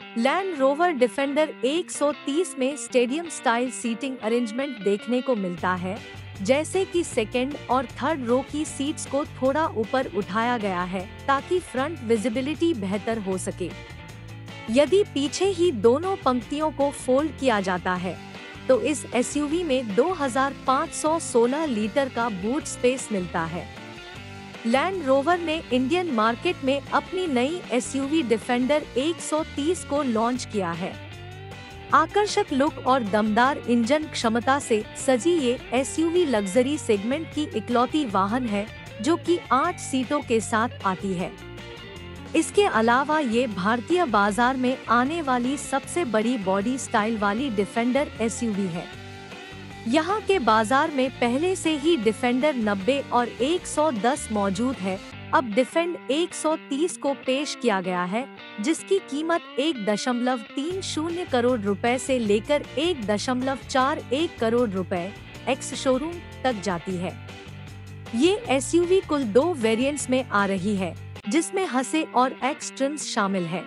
Land rover defender 130 में stadium style seating arrangement देखने को मिलता है, जैसे कि सेकेंड और थर्ड रो की सीट्स को थोड़ा ऊपर उठाया गया है ताकि फ्रंट विजिबिलिटी बेहतर हो सके। यदि पीछे ही दोनों पंक्तियों को फोल्ड किया जाता है तो इस एसयूवी में 2516 लीटर का बूट स्पेस मिलता है। लैंड रोवर ने इंडियन मार्केट में अपनी नई एसयूवी डिफेंडर 130 को लॉन्च किया है। आकर्षक लुक और दमदार इंजन क्षमता से सजी ये एसयूवी लग्जरी सेगमेंट की इकलौती वाहन है जो कि 8 सीटों के साथ आती है। इसके अलावा ये भारतीय बाजार में आने वाली सबसे बड़ी बॉडी स्टाइल वाली डिफेंडर एसयूवी है। यहाँ के बाजार में पहले से ही डिफेंडर 90 और 110 मौजूद है। अब डिफेंड 130 को पेश किया गया है, जिसकी कीमत 1.30 करोड़ रुपए से लेकर 1.41 करोड़ रुपए एक्स शोरूम तक जाती है। ये एसयूवी कुल 2 वेरिएंट्स में आ रही है, जिसमें हसे और एक्स ट्रिम्स शामिल है।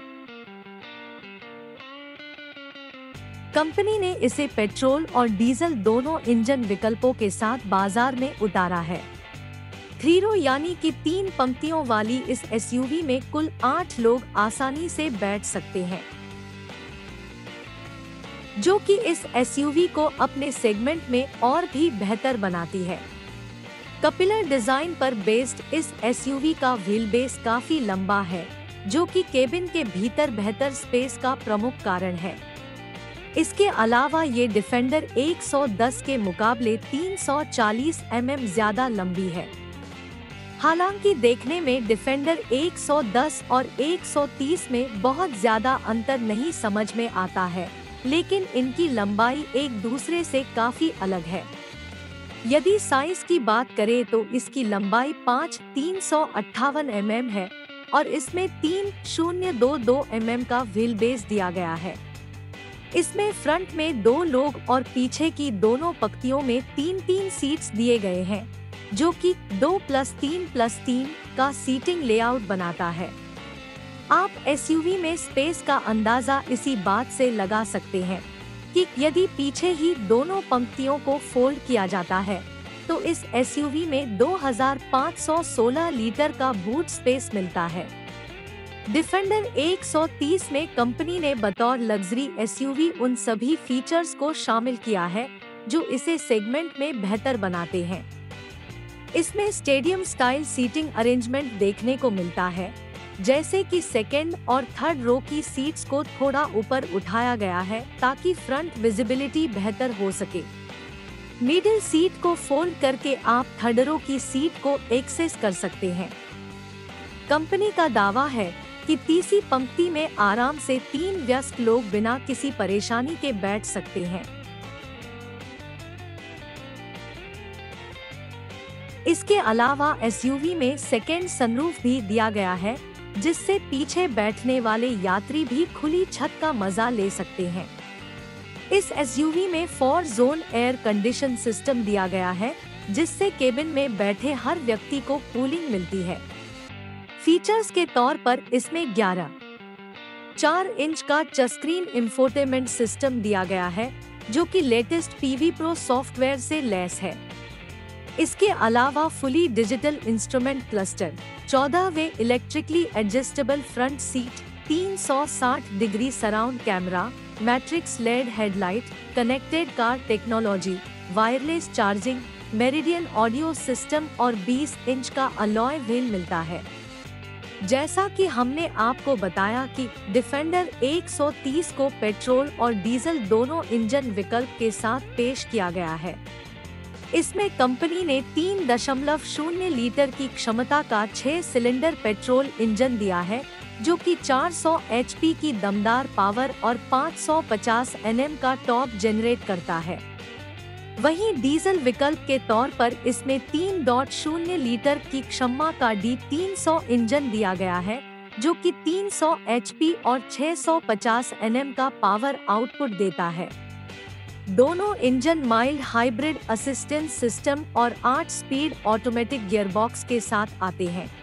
कंपनी ने इसे पेट्रोल और डीजल दोनों इंजन विकल्पों के साथ बाजार में उतारा है। 3 रो यानी कि 3 पंक्तियों वाली इस एसयूवी में कुल 8 लोग आसानी से बैठ सकते हैं, जो कि इस एसयूवी को अपने सेगमेंट में और भी बेहतर बनाती है। कपिलर डिजाइन पर बेस्ड इस एसयूवी का व्हील बेस काफी लंबा है, जो कि केबिन के भीतर बेहतर स्पेस का प्रमुख कारण है। इसके अलावा ये डिफेंडर 110 के मुकाबले 340 ज्यादा लंबी है। हालांकि देखने में डिफेंडर 110 और 130 में बहुत ज्यादा अंतर नहीं समझ में आता है, लेकिन इनकी लंबाई एक दूसरे से काफी अलग है। यदि साइज की बात करें तो इसकी लंबाई 358 है और इसमें 3022 का व्हील बेस दिया गया है। इसमें फ्रंट में 2 लोग और पीछे की दोनों पंक्तियों में 3-3 सीट्स दिए गए हैं, जो कि 2+3+3 का सीटिंग लेआउट बनाता है। आप एसयूवी में स्पेस का अंदाजा इसी बात से लगा सकते हैं कि यदि पीछे ही दोनों पंक्तियों को फोल्ड किया जाता है तो इस एसयूवी में 2516 लीटर का बूट स्पेस मिलता है। डिफेंडर 130 में कंपनी ने बतौर लग्जरी एसयूवी उन सभी फीचर्स को शामिल किया है जो इसे सेगमेंट में बेहतर बनाते हैं। इसमें स्टेडियम स्टाइल सीटिंग अरेंजमेंट देखने को मिलता है, जैसे कि सेकेंड और थर्ड रो की सीट्स को थोड़ा ऊपर उठाया गया है ताकि फ्रंट विजिबिलिटी बेहतर हो सके। मिडिल सीट को फोल्ड करके आप थर्ड रो की सीट को एक्सेस कर सकते हैं। कंपनी का दावा है कि तीसरी पंक्ति में आराम से 3 वयस्क लोग बिना किसी परेशानी के बैठ सकते हैं। इसके अलावा एसयूवी में सेकेंड सनरूफ भी दिया गया है, जिससे पीछे बैठने वाले यात्री भी खुली छत का मजा ले सकते हैं। इस एसयूवी में 4 जोन एयर कंडीशन सिस्टम दिया गया है, जिससे केबिन में बैठे हर व्यक्ति को कूलिंग मिलती है। फीचर्स के तौर पर इसमें 11.4 इंच का टच स्क्रीन इंफोटेनमेंट सिस्टम दिया गया है, जो कि लेटेस्ट पीवी प्रो सॉफ्टवेयर से लैस है। इसके अलावा फुली डिजिटल इंस्ट्रूमेंट क्लस्टर, 14वे electrically adjustable front seat, 360 degree surround camera, matrix LED headlight, connected car technology, wireless charging, Meridian audio system और 20 इंच का अलॉय व्हील मिलता है। जैसा कि हमने आपको बताया कि डिफेंडर 130 को पेट्रोल और डीजल दोनों इंजन विकल्प के साथ पेश किया गया है। इसमें कंपनी ने 3.0 लीटर की क्षमता का 6 सिलेंडर पेट्रोल इंजन दिया है, जो कि 400 HP की दमदार पावर और 550 Nm का टॉर्क जनरेट करता है। वहीं डीजल विकल्प के तौर पर इसमें 3.0 लीटर की क्षमता का D300 इंजन दिया गया है, जो कि 300 HP और 650 Nm का पावर आउटपुट देता है। दोनों engine mild hybrid assistance system और 8 स्पीड ऑटोमेटिक गियरबॉक्स के साथ आते हैं।